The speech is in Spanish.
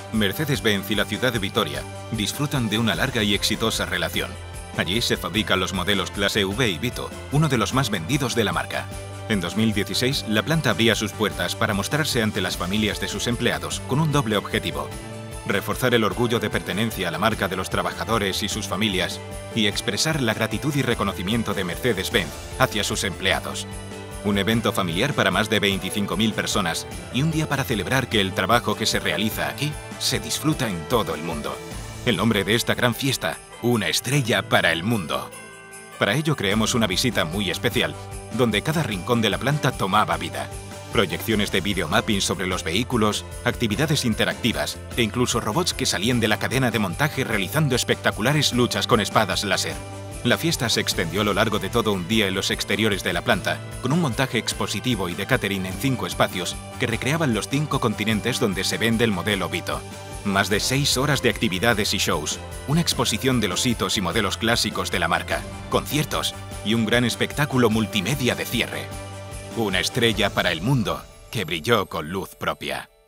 Mercedes-Benz y la ciudad de Vitoria disfrutan de una larga y exitosa relación. Allí se fabrican los modelos clase V y Vito, uno de los más vendidos de la marca. En 2016, la planta abría sus puertas para mostrarse ante las familias de sus empleados con un doble objetivo: reforzar el orgullo de pertenencia a la marca de los trabajadores y sus familias y expresar la gratitud y reconocimiento de Mercedes-Benz hacia sus empleados. Un evento familiar para más de 25.000 personas y un día para celebrar que el trabajo que se realiza aquí se disfruta en todo el mundo. El nombre de esta gran fiesta: una estrella para el mundo. Para ello creamos una visita muy especial, donde cada rincón de la planta tomaba vida. Proyecciones de videomapping sobre los vehículos, actividades interactivas e incluso robots que salían de la cadena de montaje realizando espectaculares luchas con espadas láser. La fiesta se extendió a lo largo de todo un día en los exteriores de la planta, con un montaje expositivo y de catering en 5 espacios que recreaban los 5 continentes donde se vende el modelo Vito. Más de 6 horas de actividades y shows, una exposición de los hitos y modelos clásicos de la marca, conciertos y un gran espectáculo multimedia de cierre. Una estrella para el mundo que brilló con luz propia.